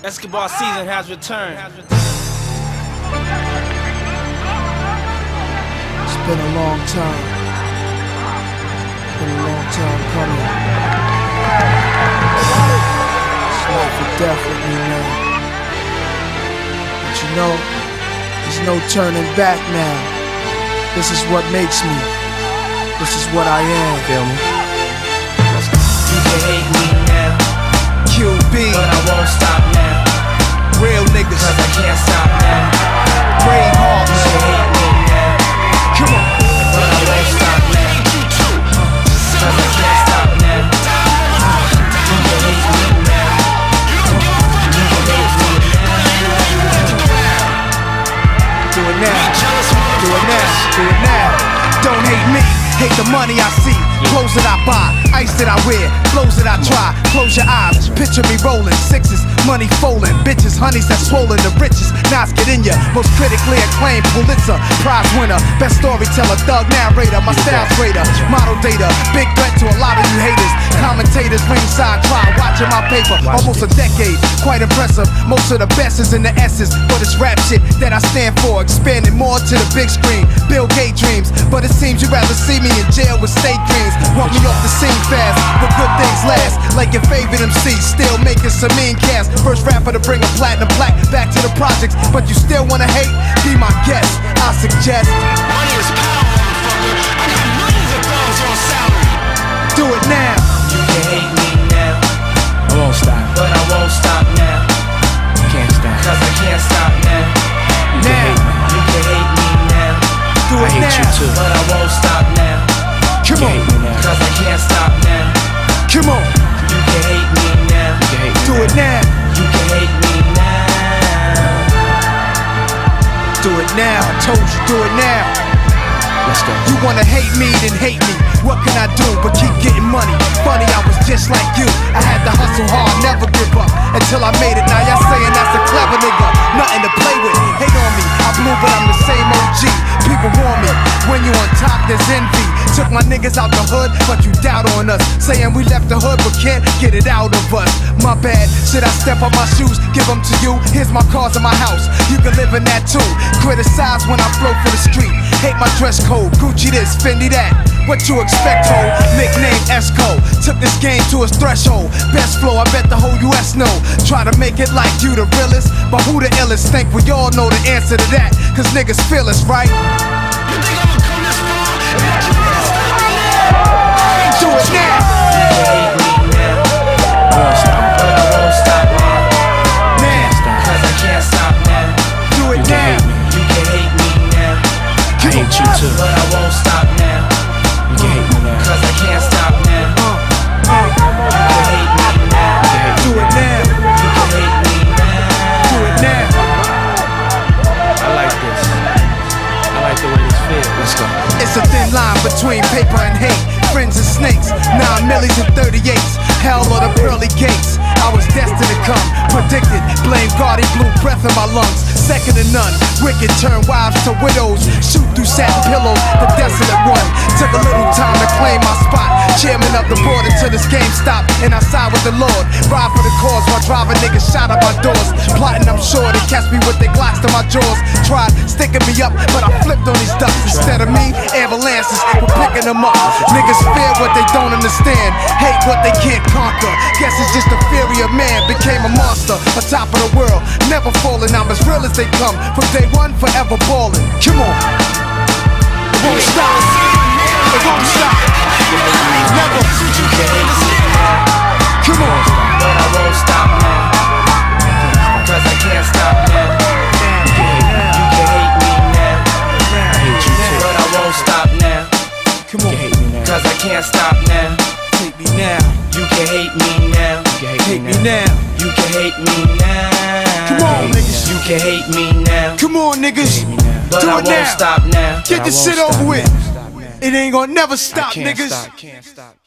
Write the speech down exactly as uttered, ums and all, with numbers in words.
Basketball season has returned. It's been a long time. Been a long time coming. It's life or death with me now. But you know, there's no turning back now. This is what makes me. This is what I am. Feel me? You can hate me now, Q B, but I won't stop now. real niggas, Cause I can't stop now. brave You hearts. can hate me now, Come on. but I won't stop now. Cause I can't stop now. You can hate me now. You can hate me now. Do it now. Do it now. Do it now. Don't hate me. Hate the money I see. Clothes that I buy, ice that I wear, flows that I try. Close your eyes, picture me rolling, sixes, money folding, bitches, honeys that swollen, the richest. Knives get in ya, most critically acclaimed Pulitzer Prize winner, best storyteller, thug narrator, my style's greater, model data, big threat to a lot of you haters. Commentators ringside cry, watching my paper, almost a decade, quite impressive. Most of the best is in the S's, but it's rap shit that I stand for, expanding more to the big screen. Bill Gates dreams, but it seems you'd rather see me in jail with state dreams. Want me off the scene fast, but good things last. Like your favorite M C, still making some mean cash. First rapper to bring a platinum plaque back to the projects, but you still wanna hate? Be my guest, I suggest. Money is power, motherfucker. I got millions of dollars on salary. Do it now. You can hate me now, I won't stop. but I won't stop now. Can't stop. Cause I can't stop now. Now. You can hate me now, Do I it hate you now. too. but I won't stop now. Come You on. hate me now. Cause I can't stop now. Come on. You can hate me now. You hate me Do now. it now. You can hate me now. Do it now. I told you, do it now. Let's go. You wanna hate me, then hate me. What can I do but keep getting money? Funny, I was just like you. I had to hustle hard, never give up until I made it. Now y'all saying that's a clever nigga, nothing to play with. Hate on me, I blew, but I'm the same O G. People warn me, when you on top, there's envy. Took my niggas out the hood, but you doubt on us. Saying we left the hood, but can't get it out of us. My bad, should I step on my shoes, give them to you? Here's my cars in my house, you can live in that too. Criticize when I flow for the street. Hate my dress code, Gucci this, Fendi that. What you expect, ho? Nickname Esco. Took this game to its threshold. Best flow, I bet the whole U S know. Try to make it like you the realest, but who the illest? Think we all know the answer to that. Cause niggas feel us, right? You think I'ma come this far? And you wanna stop me now? Do it now. You can hate me now, I won't stop. but I won't stop now. Now. Cause I can't stop now. Do it You can now. hate me. You can hate me now, I hate you too. but I won't stop now. You can hate me now. Cause I can't stop now. Uh, uh, You can hate me now. You can hate do me it now. now. You can hate me now. Do it now. I like this. I like the way this feels. Let's go. It's a thin line between paper and hate. Friends and snakes, nine millies and thirty-eights. Hell or the pearly gates. I was destined to come, predicted. Blame God, he blew breath in my lungs. Second to none, wicked turn wives to widows. Shoot through satin pillows, the desolate one. Took a little time to claim my spot. Chairman of the board until this game stopped, and I side with the Lord. Ride for the cause while driving niggas shot at my doors. Plotting, I'm sure they catch me with their glocks to my jaws. Tried sticking me up, but I flipped on these ducks. Instead of me, ambulances were picking them up. Niggas fear what they don't understand, hate what they can't conquer. Guess it's just the fury of man became a monster, on top of the world, never falling. I'm as real as they come, from day one, forever balling. Come on, it won't stop, it won't stop, never. Come on, But I won't stop now. Cause I can't stop now. You can hate me now, I hate you too. but I won't stop now. come You on, can hate me now. Cause I can't stop now. take me now, You can hate me now. You can hate take me me now. now. You can hate me now. Come on, niggas. You can hate me now, Come on, niggas, Hate me now. but do I it won't now. stop now. Get I this won't shit stop over now. with. It ain't gonna never stop, Can't niggas. stop. Can't stop.